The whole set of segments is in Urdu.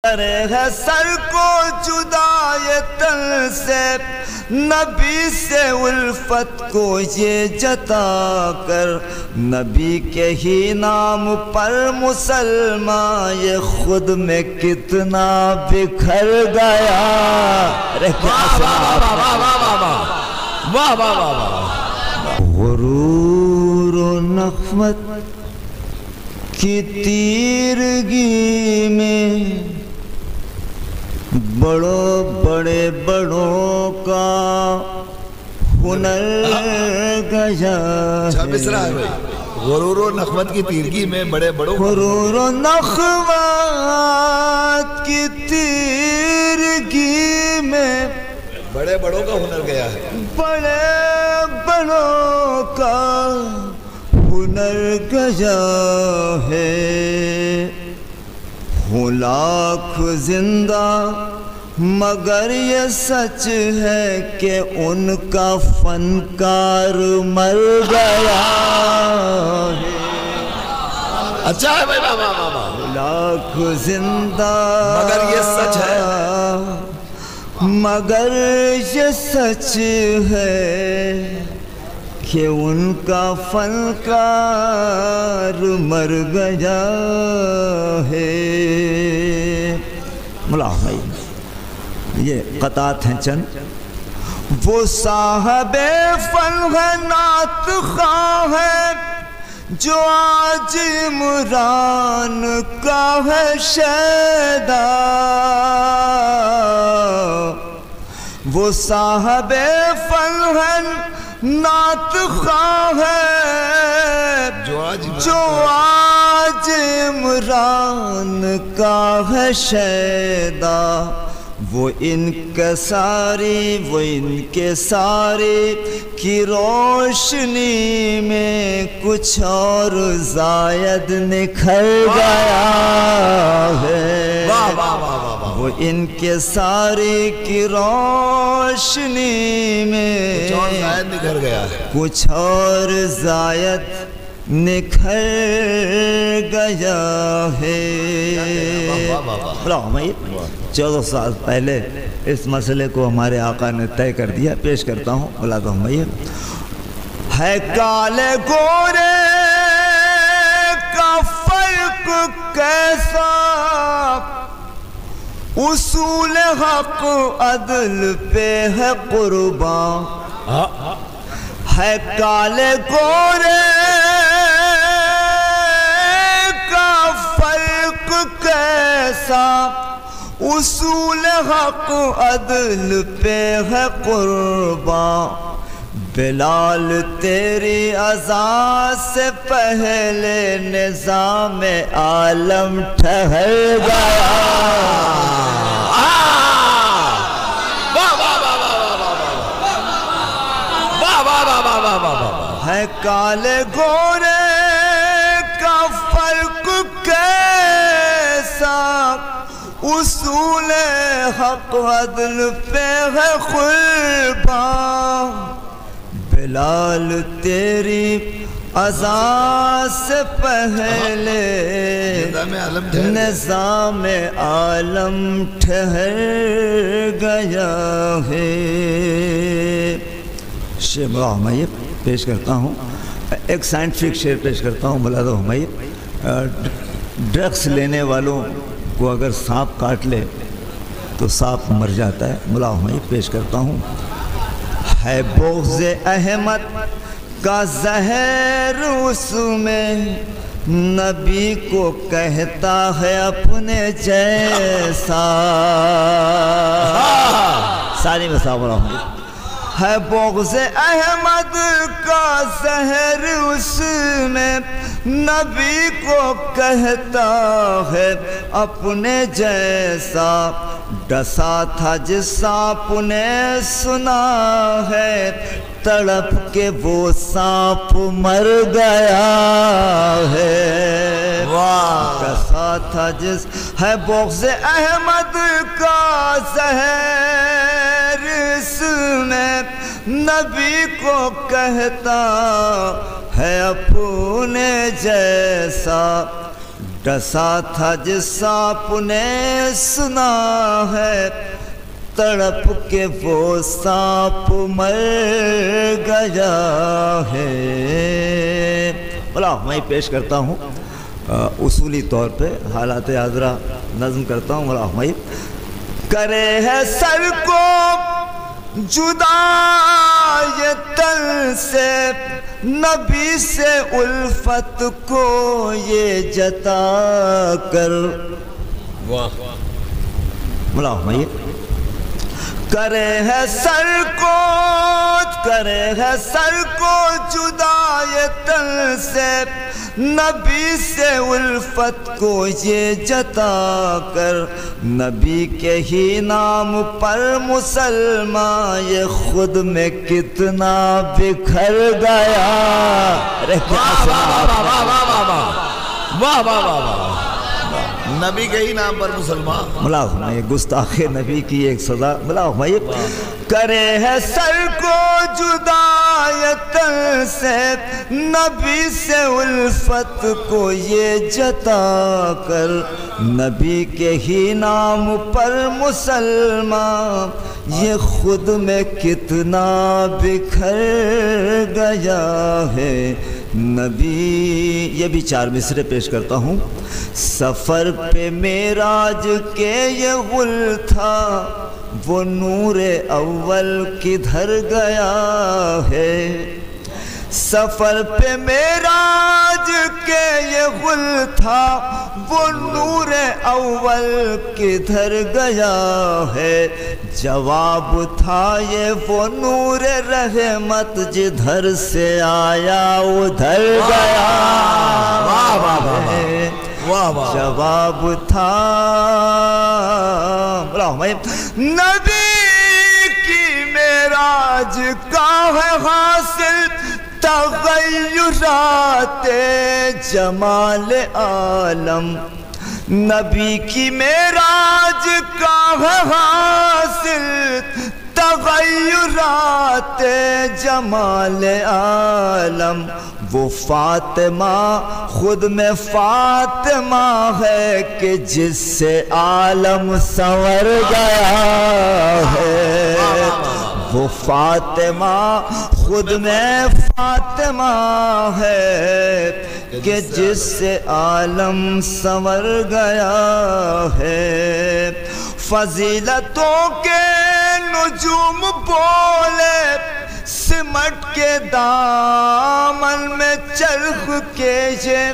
ہے سر کو جدائے تن سے نبی سے الفت کو یہ جتا کر نبی کے ہی نام پر مسلمان یہ خود میں کتنا بکھر گیا غرور و نخوت کی تیرگی میں بڑوں کا ہنر گیا ہے غرور و نخوت کی تیرگی میں غرور و نخوت کی تیرگی میں بڑوں کا ہنر گیا ہے بڑوں کا ہنر گیا ہے ہوں لاکھ زندہ مگر یہ سچ ہے کہ ان کا فنکار مر گیا ہے اچھا ہے بھائی لاکھ زندہ مگر یہ سچ ہے مگر یہ سچ ہے کہ ان کا فنکار مر گیا ہے مولا بھائی یہ قطعات ہیں چند وہ صاحب فن ہے نعت خواہ ہے جو آج عمران کا ہے شیدا وہ صاحب فن ہے نعت خواہ ہے جو آج عمران کا ہے شیدا وہ ان کے سارے کی روشنی میں کچھ اور زائد نکھر گیا ہے وہ ان کے سارے کی روشنی میں کچھ اور زائد نکھر گیا ہے 14 سال پہلے اس مسئلے کو ہمارے آقا نے طے کر دیا پیش کرتا ہوں بلاتا ہوں بھائی ہے کالے گورے کا فرق کیسا اصول حق عدل پہ ہے قربان ہے کالے گورے کا فرق کیسا اصول حق عدل پہ ہے قربان بلال تیری اذان سے پہلے نظام عالم ٹھہر گیا ہے کالے گورے کا فرق کیسا اصول حق عدل پہ ہے قربان بلال تیری اذان سے پہلے نظام عالم ٹھہر گیا ہے شعر حمایت پیش کرتا ہوں ایک سائنٹیفک شعر پیش کرتا ہوں ملازم حمایت ڈرگس لینے والوں کو اگر سانپ کاٹ لے تو سانپ مر جاتا ہے ملا حمایت پیش کرتا ہوں ہے بغض احمد کا زہر اس میں نبی کو کہتا ہے اپنے جیسا ساری مساورہ ہوں ہے بغض احمد کا زہر اس میں نبی کو کہتا ہے اپنے جیسا ڈسا تھا جس سانپ نے سنا ہے تڑپ کے وہ سانپ مر گیا ہے ڈسا تھا جس ہے بغض احمد کا زہر اس میں نبی کو کہتا ہے اپنے جیسا ڈسا تھا جس سانپ نے سنا ہے تڑپ کے وہ سانپ مر گیا ہے. بلا میں پیش کرتا ہوں اصولی طور پہ حالات حاضرہ نظم کرتا ہوں. بلا میں کرے ہے سر کو جدا یہ تن سے نبی سے الفت کو یہ جتا کر. بلا میں کرے ہے سر کو جدا یہ تن سے نبی سے الفت کو یہ جتا کر. نبی کے ہی نام پر مسلمان یہ خود میں کتنا بکھر گیا. واہ واہ واہ نبی کے ہی نام پر مسلمان. ملاحظہ یہ گستاخ نبی کی ایک سزا. ملاحظہ یہ کرے ہے سر کو جدا یہ تن سے نبی سے الفت کو یہ جتا کر. نبی کے ہی نام پر مسلمان یہ خود میں کتنا بکھر گیا ہے. نبی یہ بھی 4 مصرے پیش کرتا ہوں. سفر پہ معراج کے یہ غل تھا وہ نور اول کدھر گیا ہے. سفر پہ معراج کے یہ غل تھا وہ نور اول کدھر گیا ہے. جواب تھا یہ وہ نور رحمت جدھر سے آیا ادھر گیا. جواب تھا نبی کی معراج کا ہے حاصل تغیرات جمال عالم. نبی کی معراج کا ہے حاصل تغیرات جمال عالم. وہ فاطمہ خود میں فاطمہ ہے کہ جس سے عالم سنور گیا ہے. وہ فاطمہ خود میں فاطمہ ہے کہ جس سے عالم سنور گیا ہے. فضیلتوں کے نجوم بولے سمٹ کے دامن میں چرخ کے یہ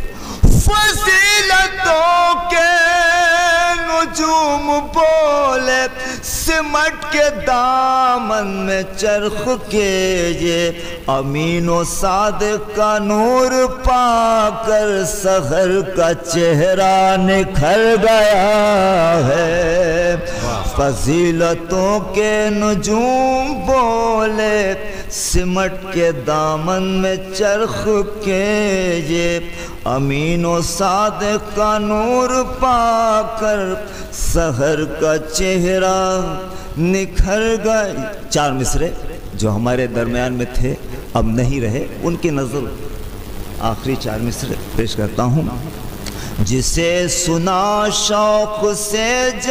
فضیلتوں کے نجوم بولے سمٹ کے دامن میں چرخ کے یہ امین و صادق کا نور پا کر سحر کا چہرہ نکھر گیا ہے. فضیلتوں کے نجوم بولے سمٹ کے دامن میں چرخ کے یہ امین و صادق کا نور پا کر سحر کا چہرہ نکھر گئے. 4 مصرے جو ہمارے درمیان میں تھے اب نہیں رہے ان کی نظر آخری 4 مصرے پیش کرتا ہوں. جسے سنا شوق سے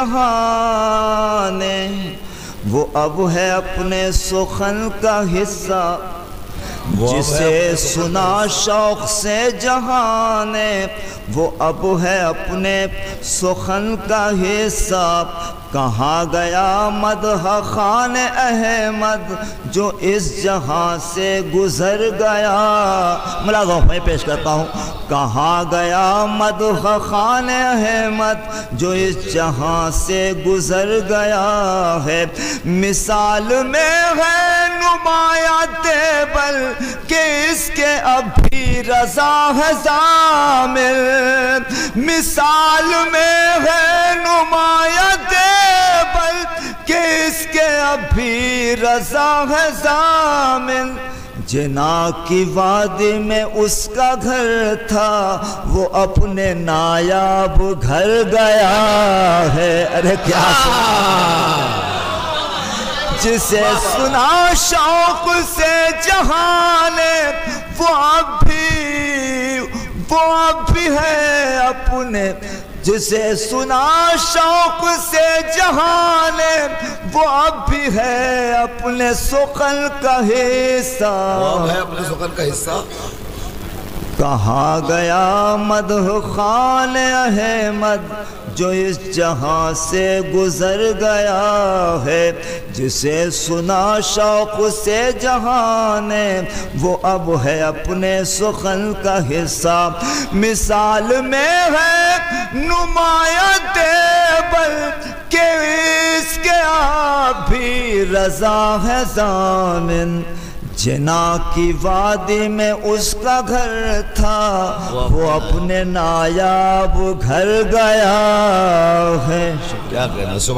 جہان وہ اب ہے اپنے سخن کا حصہ. جسے سنا شوق سے جہان وہ اب ہے اپنے سخن کا حصہ. کہاں گیا مدح خان احمد جو اس جہاں سے گزر گیا. ملاحظہ میں پیش کرتا ہوں. کہاں گیا مدح خان احمد جو اس جہاں سے گزر گیا ہے. مثال میں ہے نمایاں تیبل کہ اس کے اب بھی رضا ہے ضامر. مثال میں ہے نمایاں تیبل کہ اس کے اب بھی رضا ہے ضامن. جنا کی وادی میں اس کا گھر تھا وہ اپنے نایاب گھر گیا ہے. ارے کیا جسے سنا شوق سے جہان وہ اب بھی وہ اب بھی ہے اپنے جسے سنا شوق سے جہان وہ اب بھی ہے اپنے سخن کا حصہ وہ ہے اپنے سخن کا حصہ کہا گیا مدح خوان احمد جو اس جہاں سے گزر گیا ہے جسے سنا شوق سے جہان وہ اب ہے اپنے سخن کا حصہ مثال میں ہے نمایاں دیبل کہ اس کے آپ بھی رضا ہے ضامن جنا کی وادی میں اس کا گھر تھا وہ اپنے نایاب گھر گیا ہے کیا کہنا